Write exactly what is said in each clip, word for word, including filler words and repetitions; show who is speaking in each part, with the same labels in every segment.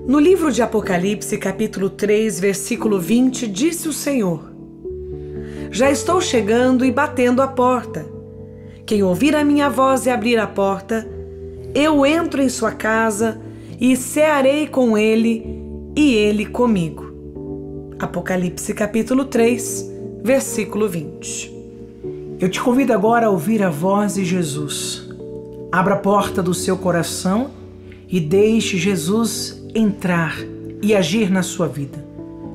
Speaker 1: No livro de Apocalipse, capítulo três, versículo vinte, disse o Senhor: Já estou chegando e batendo à porta. Quem ouvir a minha voz e abrir a porta, eu entro em sua casa e cearei com ele e ele comigo. Apocalipse capítulo três, versículo vinte.
Speaker 2: Eu te convido agora a ouvir a voz de Jesus. Abra a porta do seu coração e deixe Jesus entrar e agir na sua vida.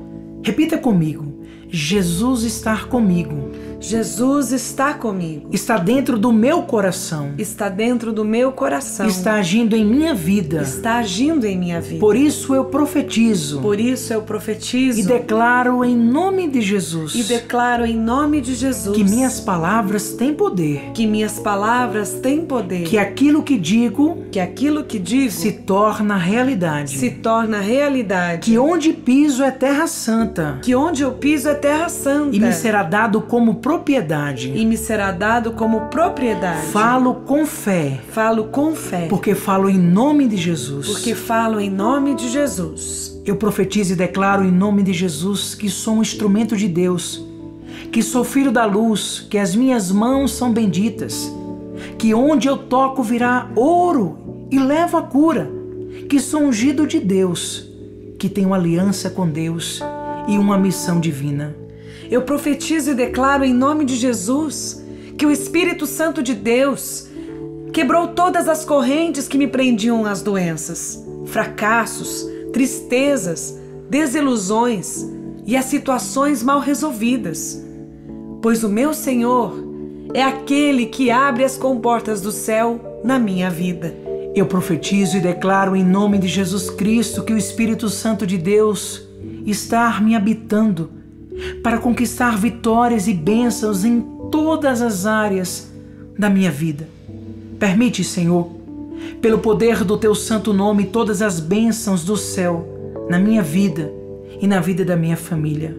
Speaker 2: Repita comigo: Jesus está comigo.
Speaker 1: Jesus está comigo.
Speaker 2: Está dentro do meu coração.
Speaker 1: Está dentro do meu coração.
Speaker 2: Está agindo em minha vida.
Speaker 1: Está agindo em minha vida.
Speaker 2: Por isso eu profetizo.
Speaker 1: Por isso eu profetizo.
Speaker 2: E declaro em nome de Jesus.
Speaker 1: E declaro em nome de Jesus.
Speaker 2: Que minhas palavras têm poder.
Speaker 1: Que minhas palavras têm poder.
Speaker 2: Que aquilo que digo.
Speaker 1: Que aquilo que digo.
Speaker 2: Se torna realidade.
Speaker 1: Se torna realidade.
Speaker 2: Que onde piso é terra santa.
Speaker 1: Que onde eu piso é terra santa.
Speaker 2: E me será dado como propriedade.
Speaker 1: E me será dado como propriedade.
Speaker 2: Falo com fé.
Speaker 1: Falo com fé.
Speaker 2: Porque falo em nome de Jesus.
Speaker 1: Porque falo em nome de Jesus.
Speaker 2: Eu profetizo e declaro em nome de Jesus que sou um instrumento de Deus, que sou filho da luz, que as minhas mãos são benditas, que onde eu toco virá ouro e levo a cura, que sou ungido de Deus, que tenho aliança com Deus e uma missão divina.
Speaker 1: Eu profetizo e declaro em nome de Jesus que o Espírito Santo de Deus quebrou todas as correntes que me prendiam às doenças, fracassos, tristezas, desilusões e às situações mal resolvidas. Pois o meu Senhor é aquele que abre as comportas do céu na minha vida.
Speaker 2: Eu profetizo e declaro em nome de Jesus Cristo que o Espírito Santo de Deus está me habitando para conquistar vitórias e bênçãos em todas as áreas da minha vida. Permite, Senhor, pelo poder do Teu santo nome, todas as bênçãos do céu na minha vida e na vida da minha família.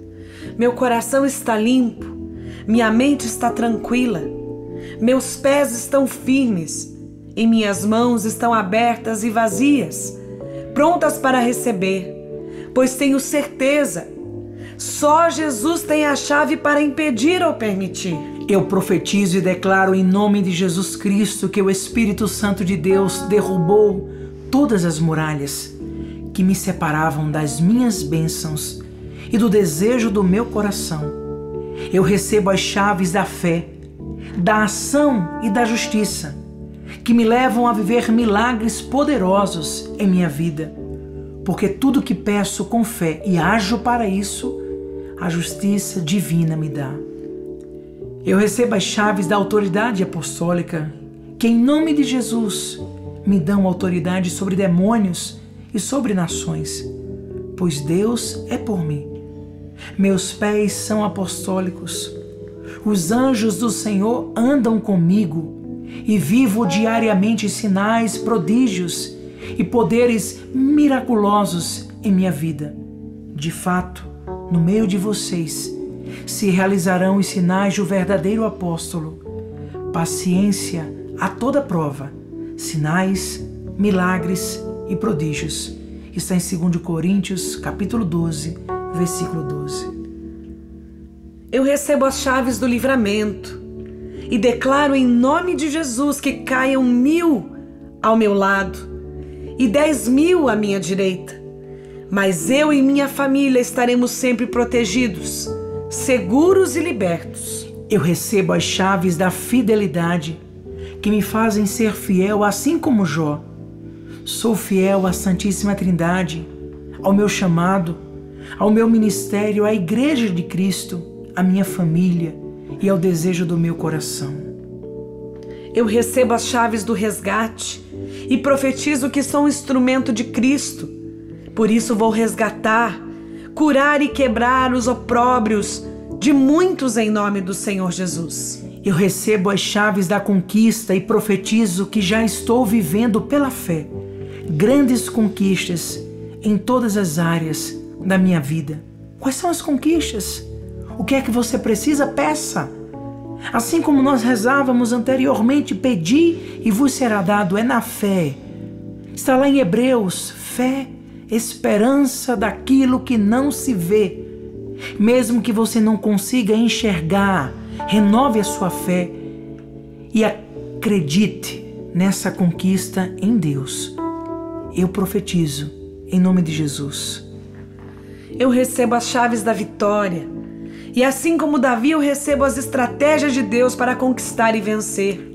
Speaker 1: Meu coração está limpo, minha mente está tranquila, meus pés estão firmes e minhas mãos estão abertas e vazias, prontas para receber, pois tenho certeza, só Jesus tem a chave para impedir ou permitir.
Speaker 2: Eu profetizo e declaro em nome de Jesus Cristo que o Espírito Santo de Deus derrubou todas as muralhas que me separavam das minhas bênçãos e do desejo do meu coração. Eu recebo as chaves da fé, da ação e da justiça, que me levam a viver milagres poderosos em minha vida, porque tudo que peço com fé e ajo para isso, a justiça divina me dá. Eu recebo as chaves da autoridade apostólica, que em nome de Jesus me dão autoridade sobre demônios e sobre nações, pois Deus é por mim. Meus pés são apostólicos, os anjos do Senhor andam comigo e vivo diariamente sinais, prodígios e poderes miraculosos em minha vida. De fato, no meio de vocês se realizarão os sinais do verdadeiro apóstolo. Paciência a toda prova, sinais, milagres e prodígios. Está em dois Coríntios, capítulo doze, versículo doze.
Speaker 1: Eu recebo as chaves do livramento e declaro em nome de Jesus que caiam mil ao meu lado e dez mil à minha direita. Mas eu e minha família estaremos sempre protegidos, seguros e libertos.
Speaker 2: Eu recebo as chaves da fidelidade que me fazem ser fiel assim como Jó. Sou fiel à Santíssima Trindade, ao meu chamado, ao meu ministério, à Igreja de Cristo, à minha família e ao desejo do meu coração.
Speaker 1: Eu recebo as chaves do resgate e profetizo que sou um instrumento de Cristo. Por isso vou resgatar, curar e quebrar os opróbrios de muitos em nome do Senhor Jesus.
Speaker 2: Eu recebo as chaves da conquista e profetizo que já estou vivendo pela fé grandes conquistas em todas as áreas da minha vida. Quais são as conquistas? O que é que você precisa? Peça. Assim como nós rezávamos anteriormente, pedi e vos será dado. É na fé. Está lá em Hebreus, fé esperança daquilo que não se vê. Mesmo que você não consiga enxergar, renove a sua fé e acredite nessa conquista em Deus. Eu profetizo em nome de Jesus.
Speaker 1: Eu recebo as chaves da vitória. E assim como Davi, eu recebo as estratégias de Deus para conquistar e vencer.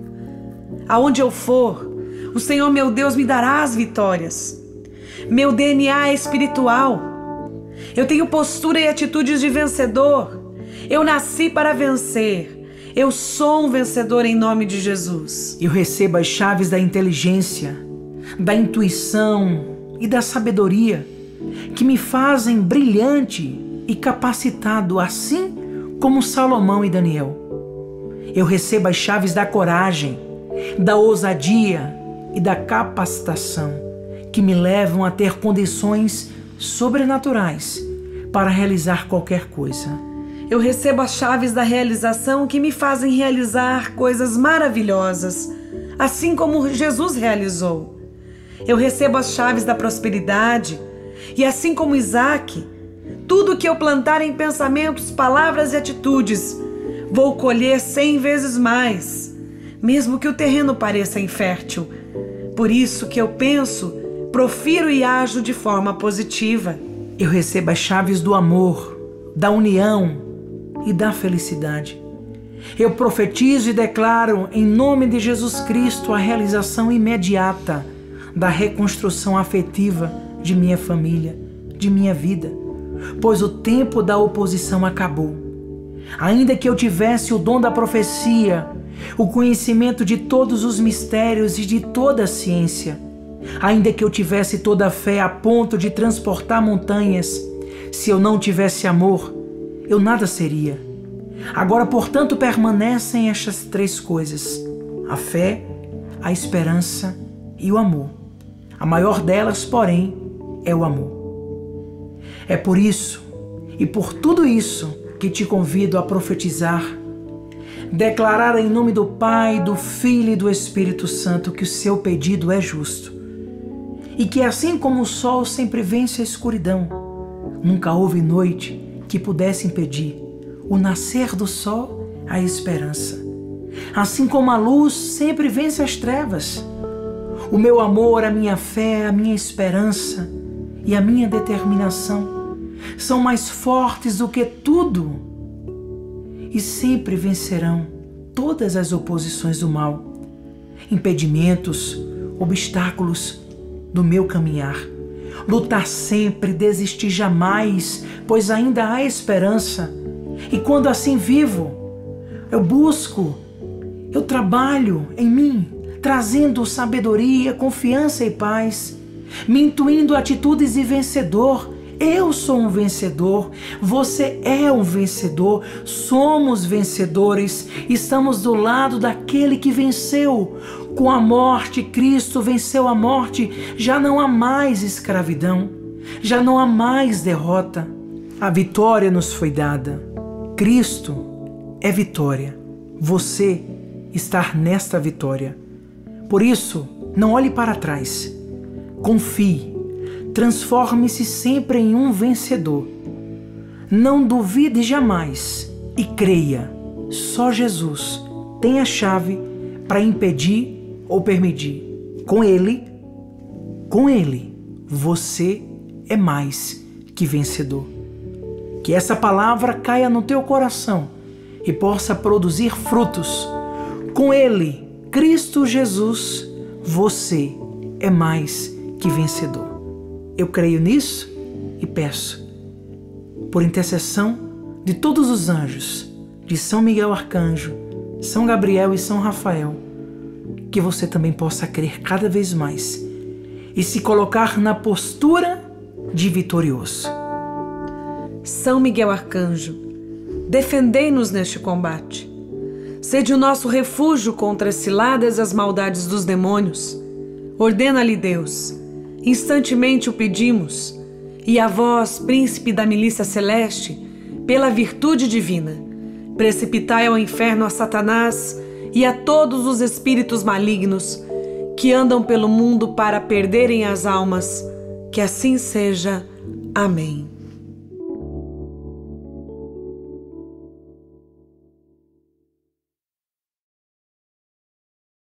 Speaker 1: Aonde eu for, o Senhor meu Deus me dará as vitórias. Meu D N A é espiritual. Eu tenho postura e atitudes de vencedor. Eu nasci para vencer. Eu sou um vencedor em nome de Jesus.
Speaker 2: Eu recebo as chaves da inteligência, da intuição e da sabedoria que me fazem brilhante e capacitado, assim como Salomão e Daniel. Eu recebo as chaves da coragem, da ousadia e da capacitação que me levam a ter condições sobrenaturais para realizar qualquer coisa.
Speaker 1: Eu recebo as chaves da realização que me fazem realizar coisas maravilhosas, assim como Jesus realizou. Eu recebo as chaves da prosperidade e, assim como Isaac, tudo que eu plantar em pensamentos, palavras e atitudes, vou colher cem vezes mais, mesmo que o terreno pareça infértil. Por isso que eu penso, profiro e ajo de forma positiva.
Speaker 2: Eu recebo as chaves do amor, da união e da felicidade. Eu profetizo e declaro em nome de Jesus Cristo a realização imediata da reconstrução afetiva de minha família, de minha vida, pois o tempo da oposição acabou. Ainda que eu tivesse o dom da profecia, o conhecimento de todos os mistérios e de toda a ciência, ainda que eu tivesse toda a fé a ponto de transportar montanhas, se eu não tivesse amor, eu nada seria. Agora, portanto, permanecem estas três coisas: a fé, a esperança e o amor. A maior delas, porém, é o amor. É por isso e por tudo isso que te convido a profetizar, declarar em nome do Pai, do Filho e do Espírito Santo que o seu pedido é justo e que, assim como o sol sempre vence a escuridão, nunca houve noite que pudesse impedir o nascer do sol, a esperança. Assim como a luz sempre vence as trevas, o meu amor, a minha fé, a minha esperança e a minha determinação são mais fortes do que tudo e sempre vencerão todas as oposições do mal, impedimentos, obstáculos do meu caminhar. Lutar sempre, desistir jamais, pois ainda há esperança. E quando assim vivo, eu busco, eu trabalho em mim, trazendo sabedoria, confiança e paz, me intuindo atitudes de vencedor. Eu sou um vencedor, você é um vencedor, somos vencedores, estamos do lado daquele que venceu. Com a morte, Cristo venceu a morte, já não há mais escravidão, já não há mais derrota. A vitória nos foi dada. Cristo é vitória, você está nesta vitória. Por isso, não olhe para trás, confie. Transforme-se sempre em um vencedor. Não duvide jamais e creia. Só Jesus tem a chave para impedir ou permitir. Com Ele, com Ele, você é mais que vencedor. Que essa palavra caia no teu coração e possa produzir frutos. Com Ele, Cristo Jesus, você é mais que vencedor. Eu creio nisso e peço, por intercessão de todos os anjos, de São Miguel Arcanjo, São Gabriel e São Rafael, que você também possa crer cada vez mais e se colocar na postura de vitorioso.
Speaker 1: São Miguel Arcanjo, defendei-nos neste combate. Sede o nosso refúgio contra as ciladas e as maldades dos demônios. Ordena-lhe Deus. Instantemente o pedimos, e a vós, príncipe da milícia celeste, pela virtude divina, precipitai ao inferno a Satanás e a todos os espíritos malignos que andam pelo mundo para perderem as almas Que assim seja. Amém.